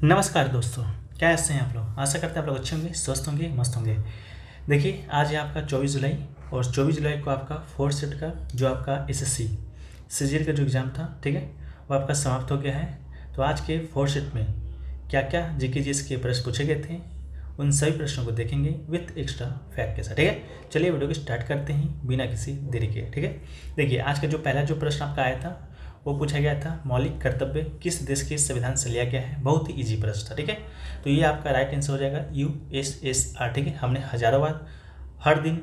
नमस्कार दोस्तों, कैसे हैं आप लोग। आशा करते हैं आप लोग अच्छे होंगे, स्वस्थ होंगे, मस्त होंगे। देखिए, आज है आपका 24 जुलाई और 24 जुलाई को आपका फोर्थ शिफ्ट का जो आपका एसएससी सीजीएल का जो एग्ज़ाम था, ठीक है, वो आपका समाप्त हो गया है। तो आज के फोर्थ शिफ्ट में क्या क्या जीके के प्रश्न पूछे गए थे, उन सभी प्रश्नों को देखेंगे विथ एक्स्ट्रा फैक्ट के साथ, ठीक है। चलिए वीडियो को स्टार्ट करते हैं बिना किसी देरी के, ठीक है। देखिए, आज का जो पहला जो प्रश्न आपका आया था वो पूछा गया था, मौलिक कर्तव्य किस देश के संविधान से लिया गया है। बहुत ही इजी प्रश्न था, ठीक है। तो ये आपका राइट आंसर हो जाएगा यूएसएसआर, ठीक है। हमने हजारों बार हर दिन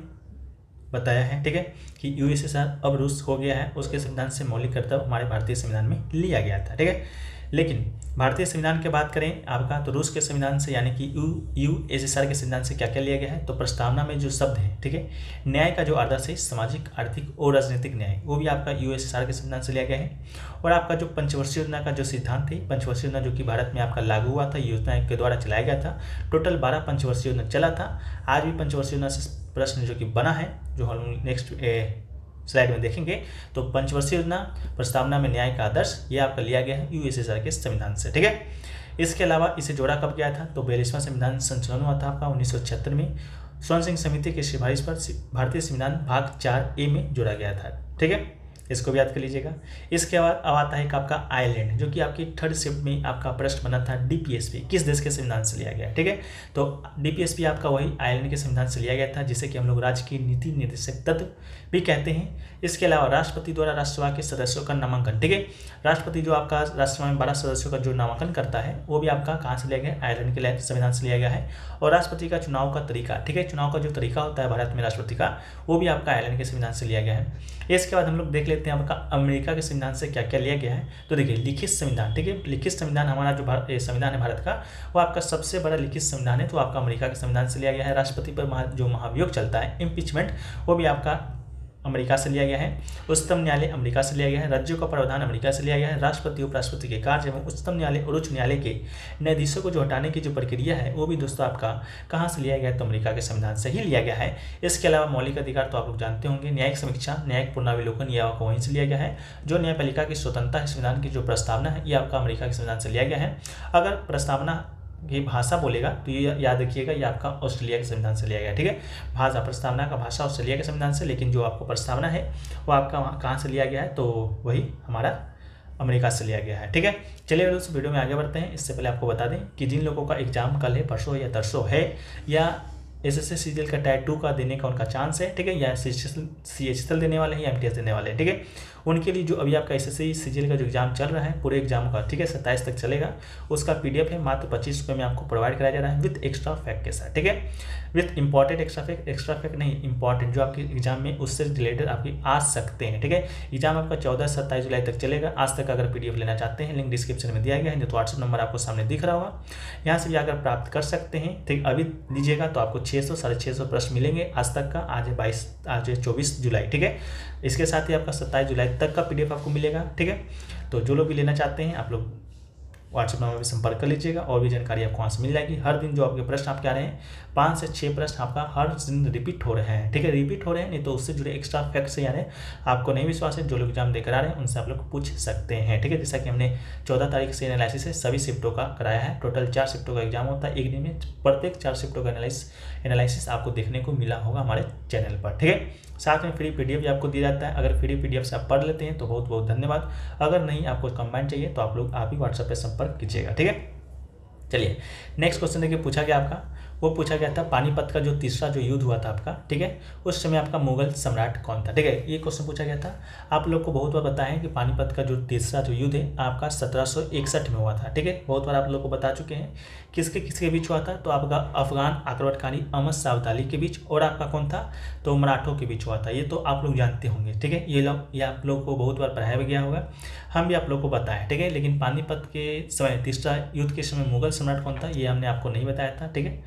बताया है, ठीक है, कि यूएसएसआर अब रूस हो गया है, उसके संविधान से मौलिक कर्तव्य हमारे भारतीय संविधान में लिया गया था, ठीक है। लेकिन भारतीय संविधान की बात करें आपका, तो रूस के संविधान से यानी कि यूएसएसआर के संविधान से क्या क्या लिया गया है। तो प्रस्तावना में जो शब्द है, ठीक है, न्याय का जो आदर्श है, सामाजिक, आर्थिक और राजनीतिक न्याय, वो भी आपका यूएसएसआर के संविधान से लिया गया है। और आपका जो पंचवर्षीय योजना का जो सिद्धांत है, पंचवर्षीय योजना जो कि भारत में आपका लागू हुआ था, योजना के द्वारा चलाया गया था। टोटल 12 पंचवर्षीय योजना चला था। आज भी पंचवर्षीय योजना से प्रश्न जो कि बना है, जो हम नेक्स्ट स्लाइड में देखेंगे। तो पंचवर्षीय योजना, प्रस्तावना में न्याय का आदर्श, ये आपका लिया गया है यूएसएसआर के संविधान से, ठीक है। इसके अलावा इसे जोड़ा कब गया था, तो 42वां संविधान संशोधन हुआ था आपका 1976 में। स्वर्ण सिंह समिति की सिफारिश पर भारतीय संविधान भाग 4A में जोड़ा गया था, ठीक है। इसको भी याद कर लीजिएगा। इसके बाद अब आता है आपका आयरलैंड, जो कि आपकी थर्ड शिफ्ट में आपका प्रश्न बना था, डीपीएसपी किस देश के संविधान से लिया गया, ठीक है। तो डीपीएसपी आपका वही आयरलैंड के संविधान से लिया गया था, जिसे कि हम लोग राज्य की नीति निर्देशक तत्व भी कहते हैं। इसके अलावा राष्ट्रपति द्वारा राज्यसभा के सदस्यों का नामांकन, ठीक है, राष्ट्रपति जो आपका राज्यसभा में 12 सदस्यों का जो नामांकन करता है, वो भी आपका कहाँ से लिया गया, आयरलैंड के संविधान से लिया गया है। और राष्ट्रपति का चुनाव का तरीका, ठीक है, चुनाव का जो तरीका होता है भारत में राष्ट्रपति का, वो भी आपका आयरलैंड के संविधान से लिया गया है। इसके बाद हम लोग देख लेते हैं आपका अमेरिका के संविधान से क्या क्या लिया गया है। तो देखिए, लिखित संविधान, ठीक है, लिखित संविधान हमारा जो संविधान है भारत का, वो आपका सबसे बड़ा लिखित संविधान है। तो आपका अमेरिका के संविधान से लिया गया है। राष्ट्रपति पर जो महाभियोग चलता है, इम्पीचमेंट, वो भी आपका अमेरिका से लिया गया है। उच्चतम न्यायालय अमेरिका से लिया गया है। राज्यों का प्रावधान अमेरिका से लिया गया है। राष्ट्रपति उपराष्ट्रपति के कार्य एवं उच्चतम न्यायालय और उच्च न्यायालय के न्यायाधीशों को जो हटाने की जो प्रक्रिया है, वो भी दोस्तों आपका कहाँ से लिया गया है, तो अमेरिका के संविधान से ही लिया गया है। इसके अलावा मौलिक अधिकार तो आप लोग जानते होंगे, न्यायिक समीक्षा, न्यायिक पुनरावलोकन, ये आपको वहीं से लिया गया है। जो न्यायपालिका की स्वतंत्रता है, संविधान की जो प्रस्तावना है, ये आपका अमेरिका के संविधान से लिया गया है। अगर प्रस्तावना ये भाषा बोलेगा तो ये याद रखिएगा, ये आपका ऑस्ट्रेलिया के संविधान से लिया गया, ठीक है। भाषा, प्रस्तावना का भाषा ऑस्ट्रेलिया के संविधान से, लेकिन जो आपको प्रस्तावना है वो आपका कहाँ से लिया गया है, तो वही हमारा अमेरिका से लिया गया है, ठीक है। चलिए दोस्तों, वीडियो में आगे बढ़ते हैं। इससे पहले आपको बता दें कि जिन लोगों का एग्जाम कल है, परसों या तरसों है, या एसएससी सीजीएल का टायर 2 का देने का उनका चांस है, ठीक है, या सीएचएसएल देने वाले हैं या एमटीएस देने वाले हैं, ठीक है, उनके लिए जो अभी आपका एसएससी सीजीएल का जो एग्जाम चल रहा है, पूरे एग्जाम का, ठीक है, 27 तक चलेगा, उसका पीडीएफ है, मात्र 25 रुपये में आपको प्रोवाइड कराया जा रहा है विथ एक्स्ट्रा फैक्ट के साथ, ठीक है। विथ इंपॉर्टेंट एक्स्ट्रा फैक्ट नहीं, इंपॉर्टेंट जो आपके एग्जाम में उससे रिलेटेड आपके आ सकते हैं, ठीक है। एग्जाम आपका 14 से 27 जुलाई तक चलेगा। आज तक अगर पीडीएफ लेना चाहते हैं, लिंक डिस्क्रिप्शन में दिया गया है, नहीं तो व्हाट्सएप नंबर आपको सामने दिख रहा होगा, यहाँ से भी अगर प्राप्त कर सकते हैं, ठीक। अभी लीजिएगा तो आपको 600 साढ़े 600 प्रश्न मिलेंगे आज तक का। आज है 24 जुलाई, ठीक है। इसके साथ ही आपका 27 जुलाई तक का पीडीएफ आपको मिलेगा, ठीक है। तो जो लोग भी लेना चाहते हैं, आप लोग व्हाट्सएप नंबर पर संपर्क कर लीजिएगा, और भी जानकारी आपको वहाँ से मिल जाएगी। हर दिन जो आपके प्रश्न आपके आ रहे हैं, 5 से 6 प्रश्न आपका हर दिन रिपीट हो रहे हैं, ठीक है, रिपीट हो रहे हैं, नहीं तो उससे जुड़े एक्स्ट्रा फैक्ट से यार आपको नहीं विश्वास है, जो लोग एग्जाम देकर आ रहे हैं उनसे आप लोग पूछ सकते हैं, ठीक है। जैसा कि हमने 14 तारीख से एनालिसिस है सभी शिफ्टों का कराया है। टोटल 4 शिफ्टों का एग्जाम होता है एक दिन में, प्रत्येक 4 शिफ्टों का एनालिसिस आपको देखने को मिला होगा हमारे चैनल पर, ठीक है। साथ में फ्री पीडीएफ भी आपको दिया जाता है। अगर फ्री पीडीएफ से आप पढ़ लेते हैं तो बहुत बहुत धन्यवाद। अगर नहीं, आपको कंबाइंड चाहिए तो आप ही व्हाट्सएप पे संपर्क कीजिएगा, ठीक है। चलिए, नेक्स्ट क्वेश्चन देखिए, पूछा गया आपका, वो पूछा गया था पानीपत का जो तीसरा जो युद्ध हुआ था आपका, ठीक है, उस समय आपका मुगल सम्राट कौन था, ठीक है, ये क्वेश्चन पूछा गया था। आप लोग को बहुत बार बताया है कि पानीपत का जो तीसरा जो युद्ध है आपका 1761 में हुआ था, ठीक है, बहुत बार आप लोग को बता चुके हैं। किसके किसके बीच हुआ था, तो आपका अफगान आक्रमणकारी अहमद शाह अब्दाली के बीच, और आपका कौन था, तो मराठों के बीच हुआ था। ये तो आप लोग जानते होंगे, ठीक है, ये आप लोग को बहुत बार पढ़ाया गया होगा, हम भी आप लोग को बताएं, ठीक है। लेकिन पानीपत के समय तीसरा युद्ध के समय मुगल सम्राट कौन था, ये हमने आपको नहीं बताया था, ठीक है।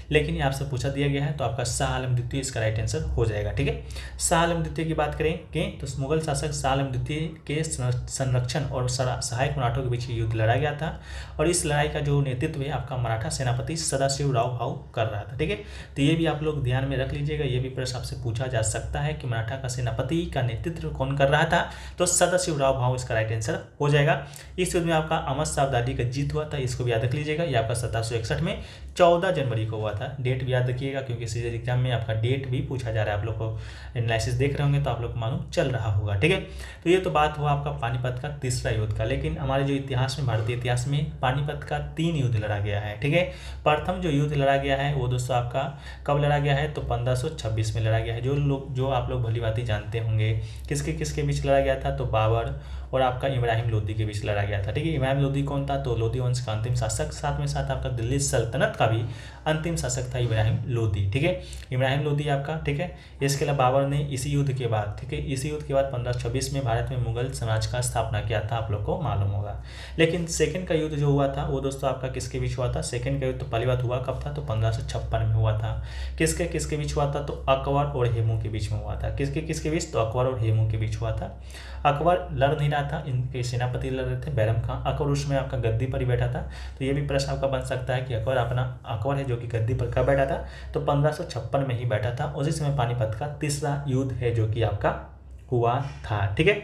लेकिन ये आपसे पूछा दिया गया है, तो आपका शाह आलम द्वितीय इसका राइट आंसर हो जाएगा। ठीक है, शाह आलम द्वितीय की बात करेंगे तो मुगल शासक शाह आलम द्वितीय के संरक्षण और सहायक मराठों के बीच युद्ध लड़ा गया था, और इस लड़ाई का जो नेतृत्व है आपका मराठा सेनापति सदाशिवराव भाऊ कर रहा था। ठीक है, तो ये भी आप लोग ध्यान में रख लीजिएगा, ये भी प्रश्न आपसे पूछा जा सकता है कि मराठा का सेनापति का नेतृत्व कौन कर रहा था, तो सदाशिवराव भाऊ इसका राइट आंसर हो जाएगा। इस युद्ध में आपका अहमद शाह अब्दाली का जीत हुआ था, इसको भी याद रख लीजिएगा। ये आपका 1761 में 14 जनवरी को हुआ था। डेट भी याद रखिएगा, क्योंकि सीधे एग्जाम में आपका डेट भी पूछा जा रहा है। आप लोग को एनालिसिस देख रहे होंगे तो आप लोग को मालूम चल रहा होगा। ठीक है, तो ये तो बात हुआ आपका पानीपत का तीसरा युद्ध का। लेकिन हमारे जो इतिहास में, भारतीय इतिहास में पानीपत का 3 युद्ध लड़ा गया है। ठीक है, प्रथम जो युद्ध लड़ा गया है वो दोस्तों आपका कब लड़ा गया है, तो 1526 में लड़ा गया है। जो आप लोग भली भांति जानते होंगे। किसके किसके बीच लड़ा गया था, तो बाबर और आपका इब्राहिम लोदी के बीच लड़ा गया था। ठीक है, इब्राहिम लोदी कौन था, तो लोदी वंश का अंतिम शासक, साथ में साथ आपका दिल्ली सल्तनत का भी अंतिम शासक था इब्राहिम लोदी। ठीक है, इब्राहिम लोदी आपका। ठीक है, इसके अलावा बाबर ने इसी युद्ध के बाद, ठीक है, इसी युद्ध के बाद 1526 में भारत में मुगल साम्राज्य का स्थापना किया था, आप लोग को मालूम होगा। लेकिन सेकंड का युद्ध जो हुआ था वो दोस्तों आपका किसके बीच हुआ था, सेकंड का युद्ध तो पहली बात हुआ कब था, तो 1556 में हुआ था। किसके किसके बीच हुआ था, तो अकबर और हेमू के बीच में हुआ था। किसके किसके बीच, तो अकबर और हेमू के बीच हुआ था। अकबर लड़ नहीं रहा था, इनके सेनापति लड़ रहे थे, बैरम खां। अकबर उसमें आपका गद्दी पर ही बैठा था। तो ये भी प्रश्न आपका बन सकता है कि अकबर है जो कि गद्दी पर कब बैठा था, तो 1556 में ही बैठा था। उसी समय पानीपत का तीसरा युद्ध है जो कि आपका हुआ था। ठीक है,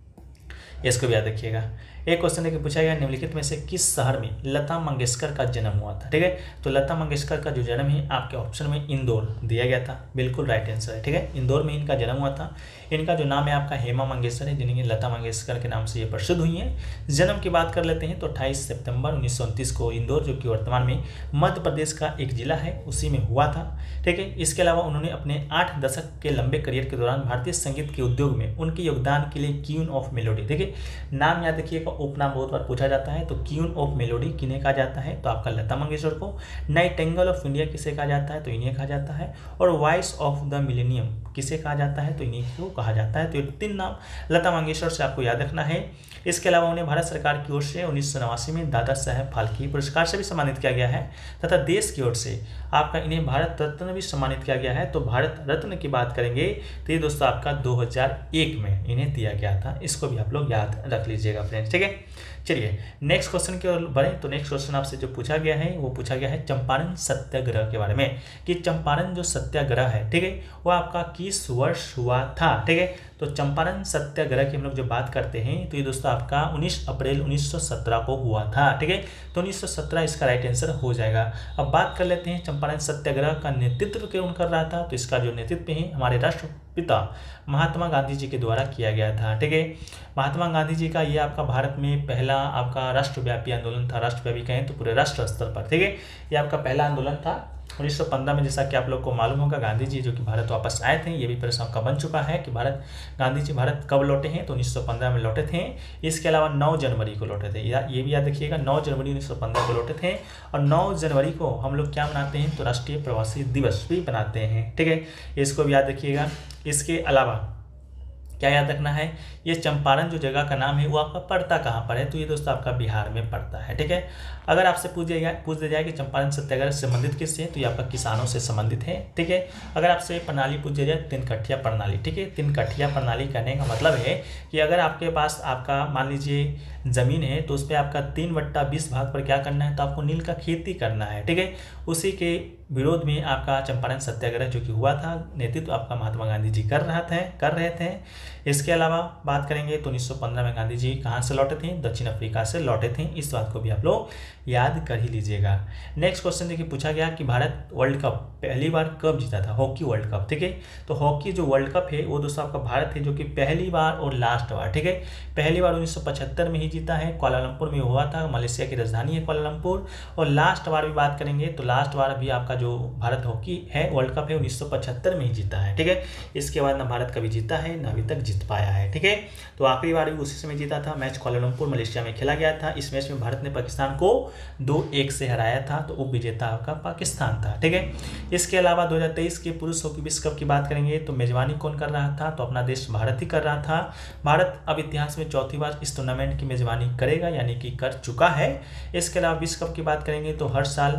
इसको भी याद रखिएगा। एक क्वेश्चन देखिए पूछा गया, निम्नलिखित में से किस शहर में लता मंगेशकर का जन्म हुआ था। ठीक है, तो लता मंगेशकर का जो जन्म है आपके ऑप्शन में इंदौर दिया गया था, बिल्कुल राइट आंसर है। ठीक है, इंदौर में इनका जन्म हुआ था। इनका जो नाम है आपका हेमा मंगेशकर है, जिन्हें लता मंगेशकर के नाम से ये प्रसिद्ध हुई हैं। जन्म की बात कर लेते हैं तो 28 सितंबर 1929 को इंदौर, जो कि वर्तमान में मध्य प्रदेश का एक जिला है, उसी में हुआ था। ठीक है, इसके अलावा उन्होंने अपने 8 दशक के लंबे करियर के दौरान भारतीय संगीत के उद्योग में उनके योगदान के लिए क्वीन ऑफ मेलोडी, देखिए नाम याद रखिएगा, उपनाम बहुत बार पूछा जाता है। तो क्वीन ऑफ मेलोडी किन्हें कहा जाता है, तो आपका लता मंगेशकर को। नाइटिंगेल ऑफ इंडिया किसे कहा जाता है, तो इन्हें कहा जाता है। और वॉइस ऑफ द मिलेनियम किसे कहा जाता है, तो इन्हीं को कहा जाता है। तो ये 3 नाम लता मंगेशकर से आपको याद रखना है। इसके अलावा उन्हें भारत सरकार की ओर से 1989 में दादा साहेब फाल्के पुरस्कार से भी सम्मानित किया गया है, तथा देश की ओर से आपका इन्हें भारत रत्न भी सम्मानित किया गया है। तो भारत रत्न की बात करेंगे तो ये दोस्तों आपका 2001 में इन्हें दिया गया था। इसको भी आप लोग याद रख लीजिएगा फ्रेंड्स। ठीक है, चलिए नेक्स्ट क्वेश्चन की ओर बढ़े। तो नेक्स्ट क्वेश्चन आपसे जो पूछा गया है वो पूछा गया है चंपारण सत्याग्रह के बारे में, कि चंपारण जो सत्याग्रह है, ठीक है, वो आपका किस वर्ष हुआ था। ठीक है, तो चंपारण सत्याग्रह की हम लोग जो बात करते हैं तो ये दोस्तों आपका 19 अप्रैल 1917 को हुआ था। ठीक है, तो 1917 इसका राइट आंसर हो जाएगा। अब बात कर लेते हैं चंपारण सत्याग्रह का नेतृत्व कौन कर रहा था, तो इसका जो नेतृत्व है हमारे राष्ट्रपिता महात्मा गांधी जी के द्वारा किया गया था। ठीक है, महात्मा गांधी जी का ये आपका भारत में पहला आपका राष्ट्रव्यापी आंदोलन था। राष्ट्रव्यापी कहें तो पूरे राष्ट्र स्तर पर। ठीक है, ये आपका पहला आंदोलन था 1915 में, जैसा कि आप लोग को मालूम होगा। गांधी जी जो कि भारत वापस आए थे, ये भी प्रश्न आपका बन चुका है कि गांधी जी भारत कब लौटे हैं, तो 1915 में लौटे थे। इसके अलावा 9 जनवरी को लौटे थे, ये भी याद रखिएगा, 9 जनवरी 1915 को लौटे थे। और 9 जनवरी को हम लोग क्या मनाते हैं, तो राष्ट्रीय प्रवासी दिवस भी मनाते हैं। ठीक है, इसको भी याद रखिएगा। इसके अलावा क्या याद रखना है, ये चंपारण जो जगह का नाम है वो आपका पड़ता कहाँ पर है, तो ये दोस्तों आपका बिहार में पड़ता है। ठीक है, अगर आपसे पूछ दिया जाए कि चंपारण सत्याग्रह से संबंधित किससे, तो ये आपका किसानों से संबंधित है। ठीक है, अगर आपसे प्रणाली पूछ दिया जाए, 3 कठिया प्रणाली। ठीक है, 3 कठिया प्रणाली कहने का मतलब है कि अगर आपके पास आपका मान लीजिए ज़मीन है तो उस पर आपका 3/20 भाग पर क्या करना है, तो आपको नील का खेती करना है। ठीक है, उसी के विरोध में आपका चंपारण सत्याग्रह जो कि हुआ था, नेतृत्व आपका महात्मा गांधी जी कर रहे थे। इसके अलावा बात करेंगे तो 1915 में गांधी जी कहाँ से लौटे थे, दक्षिण अफ्रीका से लौटे थे। इस बात को भी आप लोग याद कर ही लीजिएगा। नेक्स्ट क्वेश्चन देखिए पूछा गया कि भारत वर्ल्ड कप पहली बार कब जीता था, हॉकी वर्ल्ड कप। ठीक है, तो हॉकी जो वर्ल्ड कप है वो दोस्तों आपका भारत है जो कि पहली बार और लास्ट बार। ठीक है, पहली बार 1975 में ही जीता है, कुआलालंपुर में हुआ था, मलेशिया की राजधानी है कुआलालंपुर। और लास्ट बार भी बात करेंगे तो लास्ट बार भी आपका जो भारत हॉकी है वर्ल्ड कप है 1975 में ही जीता है। ठीक है, इसके बाद ना भारत कभी जीता है ना अभी तक जीत पाया है। ठीक है, तो आखिरी बार भी उसी समय जीता था। मैच कुआलालंपुर मलेशिया में खेला गया था। इस मैच में भारत ने पाकिस्तान को 2-1 से हराया था, तो उप विजेता आपका पाकिस्तान था। ठीक है, इसके अलावा 2023 के पुरुष हॉकी विश्व कप की बात करेंगे तो मेजबानी कौन कर रहा था, तो अपना देश भारत ही कर रहा था। भारत अब इतिहास में 4थी बार इस टूर्नामेंट की मेजबानी करेगा, यानी कि कर चुका है। इसके अलावा विश्व कप की बात करेंगे तो हर साल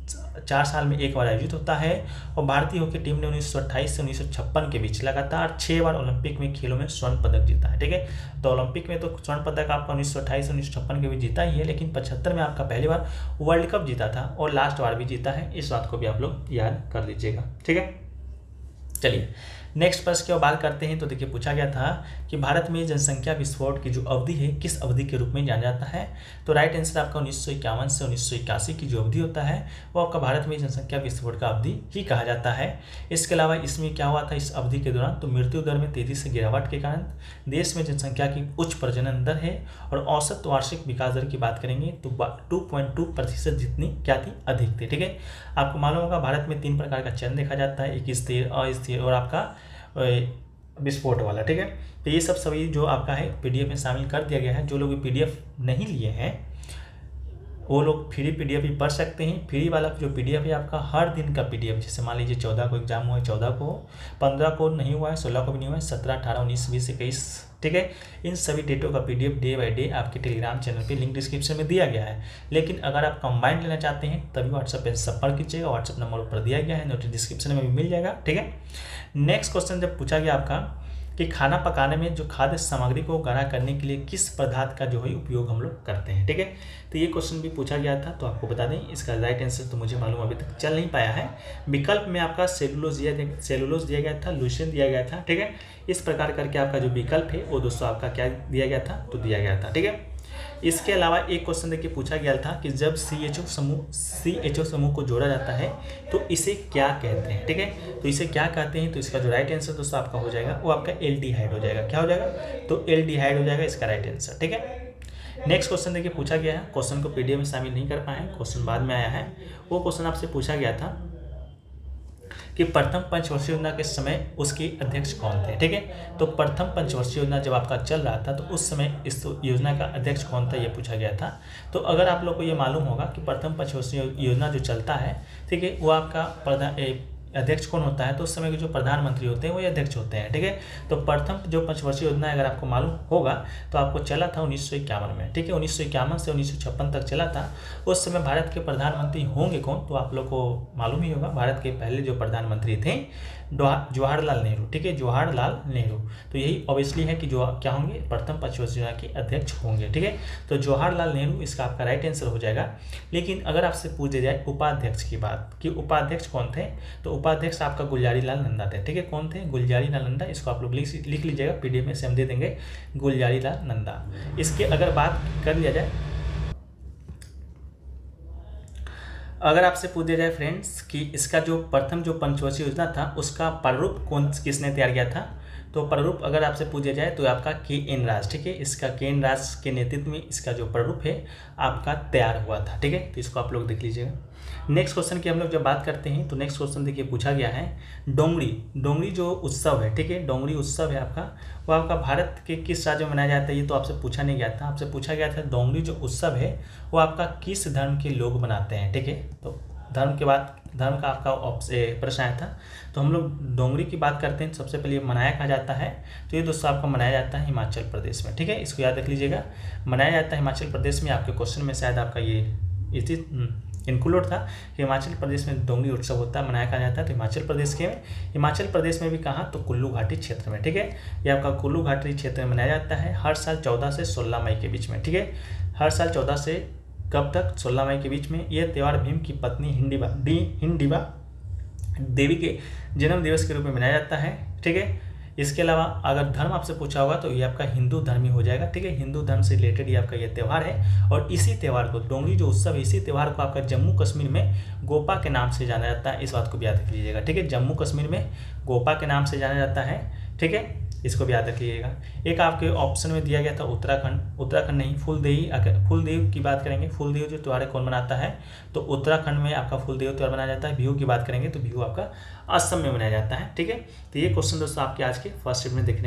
4 साल में एक बार आयोजित होता है और भारतीय हॉकी टीम ने 1928 से 1956 के बीच लगातार 6 बार ओलंपिक में खेलों में स्वर्ण पदक जीता है। ठीक है, तो ओलंपिक में तो स्वर्ण पदक आपका 1928 से 1956 के बीच जीता ही है, लेकिन 75 में आपका पहली बार वर्ल्ड कप जीता था और लास्ट बार भी जीता है। इस बात को भी आप लोग याद कर लीजिएगा। ठीक है, चलिए नेक्स्ट प्रश्न की बात करते हैं। तो देखिए पूछा गया था कि भारत में जनसंख्या विस्फोट की जो अवधि है किस अवधि के रूप में जाना जाता है। तो राइट आंसर आपका 1951 से 1981 की जो अवधि होता है वो आपका भारत में जनसंख्या विस्फोट का अवधि ही कहा जाता है। इसके अलावा इसमें क्या हुआ था इस अवधि के दौरान, तो मृत्यु दर में तेजी से गिरावट के कारण देश में जनसंख्या की उच्च प्रजनन दर है और औसत वार्षिक विकास दर की बात करेंगे तो 2.2% जितनी क्या थी, अधिक थी। ठीक है, आपको मालूम होगा भारत में 3 प्रकार का चयन देखा जाता है, एक स्थिर, अस्थिर और आपका विस्फोट वाला। ठीक है, तो ये सब सभी जो आपका है पीडीएफ में शामिल कर दिया गया है। जो लोग पीडीएफ नहीं लिए हैं वो लोग फ्री पीडीएफ भी पढ़ सकते हैं। फ्री वाला जो पीडीएफ है आपका हर दिन का पीडीएफ, जैसे मान लीजिए 14 को एग्जाम हुआ है, 14 को, 15 को नहीं हुआ है, 16 को भी नहीं हुआ है, 17, 18, 19, 20, 21। ठीक है, इन सभी डेटों का पीडीएफ डे बाय डे आपके टेलीग्राम चैनल पे लिंक डिस्क्रिप्शन में दिया गया है। लेकिन अगर आप कंबाइंड लेना चाहते हैं तभी व्हाट्सएप पे संपर्क कीजिएगा, व्हाट्सएप नंबर ऊपर दिया गया है, नोटिस डिस्क्रिप्शन में भी मिल जाएगा। ठीक है, नेक्स्ट क्वेश्चन जब पूछा गया आपका कि खाना पकाने में जो खाद्य सामग्री को गाढ़ा करने के लिए किस पदार्थ का जो है उपयोग हम लोग करते हैं। ठीक है, तो ये क्वेश्चन भी पूछा गया था, तो आपको बता दें इसका राइट आंसर तो मुझे मालूम अभी तक चल नहीं पाया है। विकल्प में आपका सेलुलोज दिया गया था, लूसेन दिया गया था। ठीक है, इस प्रकार करके आपका जो विकल्प है वो दोस्तों आपका क्या दिया गया था, तो दिया गया था। ठीक है, इसके अलावा एक क्वेश्चन देखिए पूछा गया था कि जब CHO समूह को जोड़ा जाता है तो इसे क्या कहते हैं। ठीक है, तो इसे क्या कहते हैं, तो इसका जो राइट आंसर दोस्तों आपका हो जाएगा वो आपका एल्डिहाइड हो जाएगा। क्या हो जाएगा, तो एल्डिहाइड हो जाएगा इसका राइट आंसर। ठीक है, नेक्स्ट क्वेश्चन देखिए पूछा गया है, क्वेश्चन को पीडीएफ में शामिल नहीं कर पाए, क्वेश्चन बाद में आया है। वो क्वेश्चन आपसे पूछा गया था कि प्रथम पंचवर्षीय योजना के समय उसके अध्यक्ष कौन थे। ठीक है, तो प्रथम पंचवर्षीय योजना जब आपका चल रहा था तो उस समय इस योजना का अध्यक्ष कौन था ये पूछा गया था। तो अगर आप लोग को ये मालूम होगा कि प्रथम पंचवर्षीय योजना जो चलता है, ठीक है, वो आपका अध्यक्ष कौन होता है, तो उस समय के जो प्रधानमंत्री होते हैं वही अध्यक्ष होते हैं। ठीक है, तो प्रथम जो पंचवर्षीय योजना अगर आपको मालूम होगा तो आपको चला था 1951 में। ठीक है, 1951 से 1956 तक चला था। उस समय भारत के प्रधानमंत्री होंगे कौन, तो आप लोग को मालूम ही होगा, भारत के पहले जो प्रधानमंत्री थे जवाहरलाल नेहरू। ठीक है, जवाहरलाल नेहरू, तो यही ऑब्वियसली है कि जो क्या होंगे, प्रथम पंचवर्षीय योजना के अध्यक्ष होंगे। ठीक है, तो जवाहरलाल नेहरू इसका आपका राइट आंसर हो जाएगा। लेकिन अगर आपसे पूछ दिया जाए उपाध्यक्ष की बात कि उपाध्यक्ष कौन थे, तो उपाध्यक्ष आपका गुलजारी लाल नंदा थे। ठीक है, कौन थे, गुलजारी लाल नंदा। इसको आप लोग लिख लीजिएगा, पीडीएफ में से हम दे देंगे, गुलजारी लाल नंदा। इसके अगर बात कर लिया जाए, अगर आपसे पूछ दिया जाए फ्रेंड्स कि इसका जो प्रथम जो पंचवर्षीय योजना था उसका प्रारूप किसने तैयार किया था, तो प्रारूप अगर आपसे पूछ दिया जाए तो आपका KN राज। ठीक है, इसका KN राज के नेतृत्व में इसका जो प्रारूप है आपका तैयार हुआ था। ठीक है, तो इसको आप लोग देख लीजिएगा। नेक्स्ट क्वेश्चन की हम लोग जब बात करते हैं तो नेक्स्ट क्वेश्चन देखिए पूछा गया है, डोंगरी जो उत्सव है, ठीक है, डोंगरी उत्सव है आपका, वो आपका भारत के किस राज्य में मनाया जाता है, ये तो आपसे पूछा नहीं गया था। आपसे पूछा गया था डोंगरी जो उत्सव है वो आपका किस धर्म के लोग मनाते हैं। ठीक है, तो धर्म के बाद धर्म का आपका प्रश्न आया था, तो हम लोग डोंगरी की बात करते हैं। सबसे पहले मनाया कहा जाता है, तो ये दोस्तों आपका मनाया जाता है हिमाचल प्रदेश में। ठीक है, इसको याद रख लीजिएगा, मनाया जाता है हिमाचल प्रदेश में। आपके क्वेश्चन में शायद आपका ये इंक्लूड था कि हिमाचल प्रदेश में डोंगरी उत्सव होता है, मनाया कहा जाता है। तो हिमाचल प्रदेश में भी कहाँ, तो कुल्लू घाटी क्षेत्र में। ठीक है, ये आपका कुल्लू घाटी क्षेत्र में मनाया जाता है हर साल 14 से 16 मई के बीच में। ठीक है, हर साल 14 से कब तक, 16 मई के बीच में। यह त्यौहार भीम की पत्नी हिंडिबा देवी के जन्म दिवस के रूप में मनाया जाता है। ठीक है, इसके अलावा अगर धर्म आपसे पूछा होगा तो ये आपका हिंदू धर्म ही हो जाएगा। ठीक है, हिंदू धर्म से रिलेटेड ये आपका ये त्यौहार है। और इसी त्यौहार को, डोंगरी जो उत्सव है, इसी त्यौहार को आपका जम्मू कश्मीर में गोपा के नाम से जाना जाता है। इस बात को भी याद रख लीजिएगा। ठीक है, जम्मू कश्मीर में गोपा के नाम से जाना जाता है। ठीक है, इसको भी याद रखिएगा। एक आपके ऑप्शन में दिया गया था उत्तराखंड नहीं, फूलदेव की बात करेंगे। फूलदेव जो त्यौहार कौन मनाता है, तो उत्तराखंड में आपका फूलदेव त्यौहार मनाया जाता है। बिहू की बात करेंगे तो बिहू आपका असम में मनाया जाता है। ठीक है, तो ये क्वेश्चन दोस्तों आपके आज के फोर्थ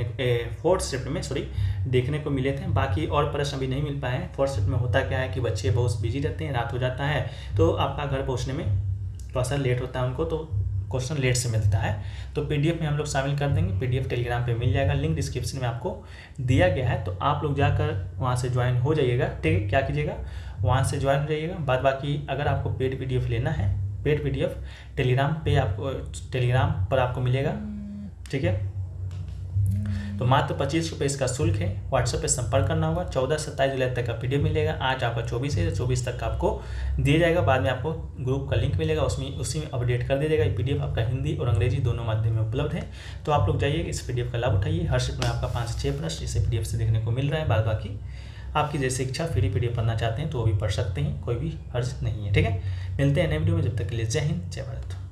शिफ्ट में देखने को मिले थे। बाकी और प्रश्न अभी नहीं मिल पाए हैं। फोर्थ शिफ्ट में होता क्या है कि बच्चे बहुत बिजी रहते हैं, रात हो जाता है, तो आपका घर पहुँचने में थोड़ा सा लेट होता है उनको, तो क्वेश्चन लेट से मिलता है। तो पीडीएफ में हम लोग शामिल कर देंगे, पीडीएफ टेलीग्राम पे मिल जाएगा, लिंक डिस्क्रिप्शन में आपको दिया गया है। तो आप लोग जाकर वहाँ से ज्वाइन हो जाइएगा। ठीक है, क्या कीजिएगा, वहाँ से ज्वाइन हो जाइएगा। बाद बाकी अगर आपको पेड पीडीएफ लेना है पेड PDF टेलीग्राम पर आपको मिलेगा। ठीक है, तो मात्र 25 रुपये इसका शुल्क है। व्हाट्सएप पे संपर्क करना होगा। 14 से 27 जुलाई तक का PDF मिलेगा। आज आपका 24 है, 24 तक का आपको दिया जाएगा। बाद में आपको ग्रुप का लिंक मिलेगा, उसी में अपडेट कर दिया जाएगा। ये PDF आपका हिंदी और अंग्रेजी दोनों माध्यम में उपलब्ध है। तो आप लोग जाइए, इस PDF का लाभ उठाइए। हर शिफ्ट में आपका 5 से 6 प्रश्न इसे PDF से देखने को मिल रहा है। बाद बाकी आपकी जैसे इच्छा फ्री PDF पढ़ना चाहते हैं तो वो भी पढ़ सकते हैं, कोई भी हर्ज नहीं है। ठीक है, मिलते हैं नए वीडियो में, जब तक के लिए जय हिंद, जय भारत।